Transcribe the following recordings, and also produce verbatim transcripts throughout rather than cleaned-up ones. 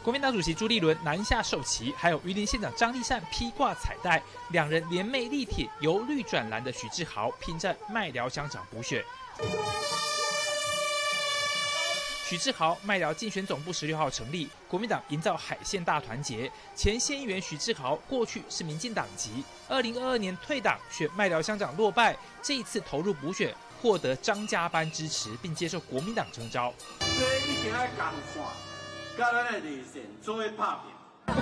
国民党主席朱立伦南下授旗，还有云林县长张丽善披挂彩带，两人联袂力挺由绿转蓝的许志豪，拼战麦寮乡长补选。许志豪麦寮竞选总部十六号成立，国民党营造海线大团结。前县议员许志豪过去是民进党籍，二零二二年退党选麦寮乡长落败，这一次投入补选，获得张家班支持，并接受国民党征召。 所以一定要共线，甲咱的立线做伙拍拼。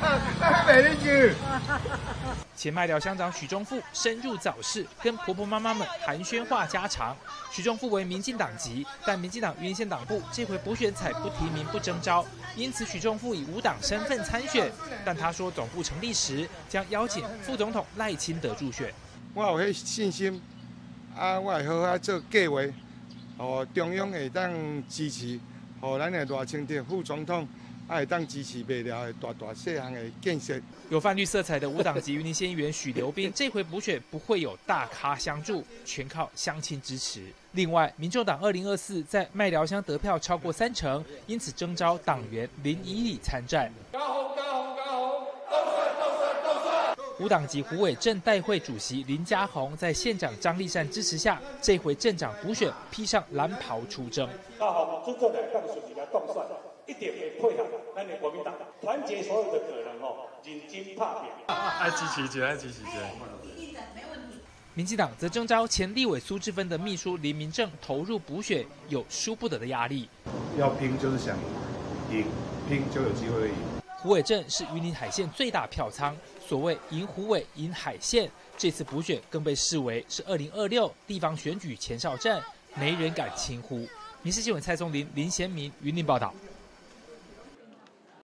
前麦寮乡长许忠富深入早市，跟婆婆妈妈们寒暄话家常。许忠富为民进党籍，但民进党云林县党部这回补选采不提名不征召，因此许忠富以无党身份参选。但他说，总部成立时将邀请副总统赖清德助选。 我有迄信心，啊，我会好好做计划，哦，中央会当支持，互咱的赖清德副总统。爱当支持麦寮的大大细项的建设。 有泛绿色彩的无党籍云林县议员许留斌，这回补选不会有大咖相助，全靠乡亲支持。另外，民众党二零二四在麦寮乡得票超过三成，因此征召党员林以礼参战。 高红高红高红，都算都算都算。 无党籍虎尾镇代会主席林佳宏在县长张丽善支持下，这回镇长补选披上蓝袍出征。 高红主政来当选来当选。一定会配合咱的国民党，团结所有的可能哦，认真拍拼。 爱支持就爱支持就。 民进党则征召前立委苏治芬的秘书林明正投入补选，有输不得的压力。 要拼就是想赢，拼就有机会赢。 虎尾镇是云林海线最大票仓，所谓赢虎尾、赢海线，这次补选更被视为是二零二六地方选举前哨战，没人敢轻忽。民视新闻蔡松林、林贤明云林报道。